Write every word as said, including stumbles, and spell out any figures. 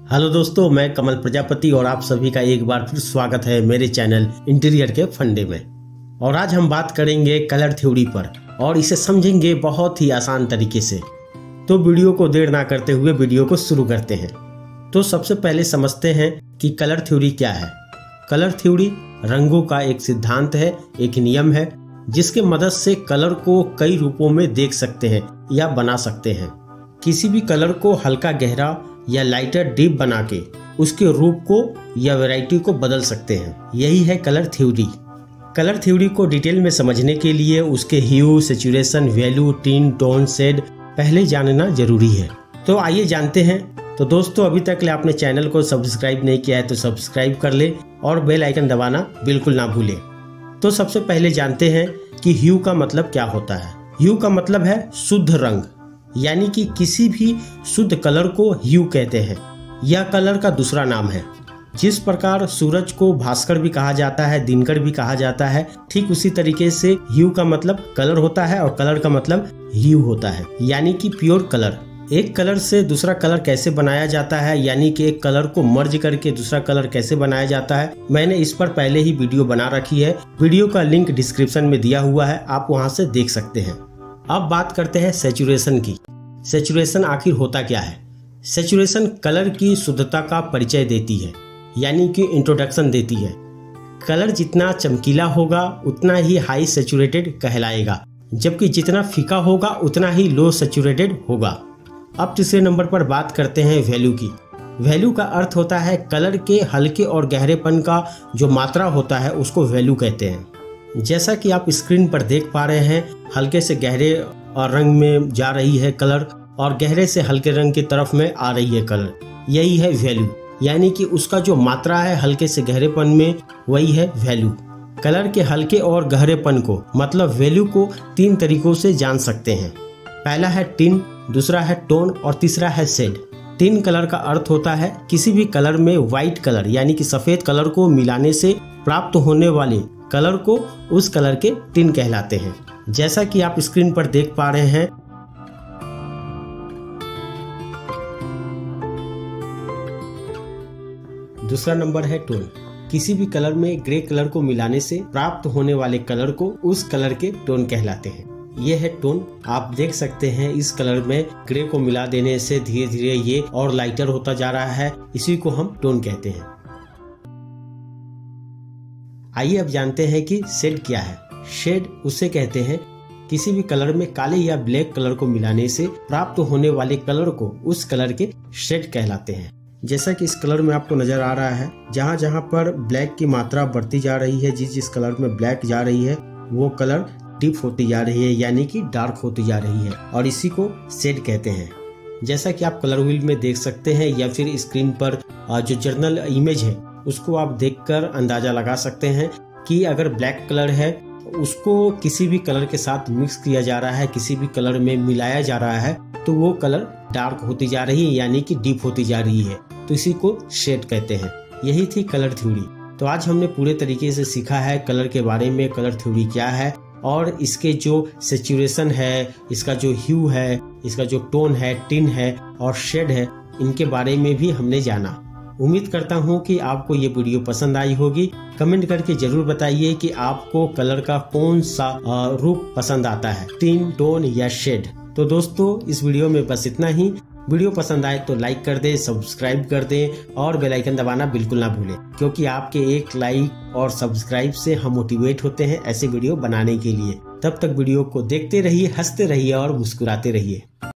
Hello दोस्तों, मैं कमल प्रजापति और आप सभी का एक बार फिर स्वागत है मेरे चैनल इंटीरियर के फंडे में। और आज हम बात करेंगे कलर थ्योरी पर और इसे समझेंगे बहुत ही आसान तरीके से। तो वीडियो को देर ना करते हुए वीडियो को शुरू करते हैं। तो सबसे पहले समझते हैं कि कलर थ्योरी क्या है। कलर थ्योरी रंगों का एक सिद्धांत है, एक नियम है जिसके मदद से कलर को कई रूपों में देख सकते हैं या बना सकते हैं। किसी भी कलर को हल्का गहरा या लाइटर डीप बना के उसके रूप को या वैरायटी को बदल सकते हैं। यही है कलर थ्योरी। कलर थ्योरी को डिटेल में समझने के लिए उसके hue, saturation, value, tint, tone, shade पहले जानना जरूरी है। तो आइए जानते हैं। तो दोस्तों, अभी तक आपने चैनल को सब्सक्राइब नहीं किया है तो सब्सक्राइब कर ले और बेल आइकन दबाना बिल्कुल ना भूले। तो सबसे पहले जानते हैं कि ह्यू का मतलब क्या होता है। ह्यू का मतलब है शुद्ध रंग, यानी कि किसी भी शुद्ध कलर को ह्यू कहते हैं। यह कलर का दूसरा नाम है। जिस प्रकार सूरज को भास्कर भी कहा जाता है, दिनकर भी कहा जाता है, ठीक उसी तरीके से ह्यू का मतलब कलर होता है और कलर का मतलब ह्यू होता है, यानी कि प्योर कलर। एक कलर से दूसरा कलर कैसे बनाया जाता है, यानी कि एक कलर को मर्ज करके दूसरा कलर कैसे बनाया जाता है, मैंने इस पर पहले ही वीडियो बना रखी है। वीडियो का लिंक डिस्क्रिप्शन में दिया हुआ है, आप वहां से देख सकते हैं। अब बात करते हैं सैचुरेशन की। सैचुरेशन आखिर होता क्या है। सैचुरेशन कलर की शुद्धता का परिचय देती है, यानी कि इंट्रोडक्शन देती है। कलर जितना चमकीला होगा उतना ही हाई सैचुरेटेड कहलाएगा, जबकि जितना फीका होगा उतना ही लो सैचुरेटेड होगा। अब तीसरे नंबर पर बात करते हैं वैल्यू की। वैल्यू का अर्थ होता है कलर के हल्के और गहरेपन का जो मात्रा होता है उसको वैल्यू कहते हैं। जैसा कि आप स्क्रीन पर देख पा रहे हैं, हल्के से गहरे और रंग में जा रही है कलर और गहरे से हल्के रंग की तरफ में आ रही है कलर। यही है वैल्यू, यानी कि उसका जो मात्रा है हल्के से गहरेपन में, वही है वैल्यू। कलर के हल्के और गहरेपन को मतलब वैल्यू को तीन तरीकों से जान सकते हैं। पहला है टिन, दूसरा है टोन और तीसरा है शेड। टिन कलर का अर्थ होता है किसी भी कलर में व्हाइट कलर यानी कि सफेद कलर को मिलाने से प्राप्त होने वाले कलर को उस कलर के टिन कहलाते हैं। जैसा कि आप स्क्रीन पर देख पा रहे हैं, दूसरा नंबर है टोन। किसी भी कलर में ग्रे कलर को मिलाने से प्राप्त होने वाले कलर को उस कलर के टोन कहलाते हैं। यह है टोन। आप देख सकते हैं इस कलर में ग्रे को मिला देने से धीरे धीरे ये और लाइटर होता जा रहा है, इसी को हम टोन कहते हैं। आइए अब जानते हैं कि शेड क्या है। शेड उसे कहते हैं किसी भी कलर में काले या ब्लैक कलर को मिलाने से प्राप्त होने वाले कलर को उस कलर के शेड कहलाते हैं। जैसा कि इस कलर में आपको नजर आ रहा है, जहां जहां पर ब्लैक की मात्रा बढ़ती जा रही है, जिस जिस कलर में ब्लैक जा रही है वो कलर डीप होती जा रही है, यानी कि डार्क होती जा रही है, और इसी को शेड कहते हैं। जैसा कि आप कलर व्हील में देख सकते हैं या फिर स्क्रीन पर जो जर्नल इमेज है उसको आप देखकर अंदाजा लगा सकते हैं कि अगर ब्लैक कलर है उसको किसी भी कलर के साथ मिक्स किया जा रहा है, किसी भी कलर में मिलाया जा रहा है, तो वो कलर डार्क होती जा रही है, यानी कि डीप होती जा रही है, तो इसी को शेड कहते हैं। यही थी कलर थ्योरी। तो आज हमने पूरे तरीके से सीखा है कलर के बारे में, कलर थ्योरी क्या है और इसके जो सैचुरेशन है, इसका जो ह्यू है, इसका जो टोन है, टिन है और शेड है, इनके बारे में भी हमने जाना। उम्मीद करता हूँ कि आपको ये वीडियो पसंद आई होगी। कमेंट करके जरूर बताइए कि आपको कलर का कौन सा रूप पसंद आता है, टिन, टोन या शेड। तो दोस्तों, इस वीडियो में बस इतना ही। वीडियो पसंद आए तो लाइक कर दें, सब्सक्राइब कर दें और बेल आइकन दबाना बिल्कुल ना भूलें, क्योंकि आपके एक लाइक और सब्सक्राइब से हम मोटिवेट होते हैं ऐसे वीडियो बनाने के लिए। तब तक वीडियो को देखते रहिए, हंसते रहिए और मुस्कुराते रहिए।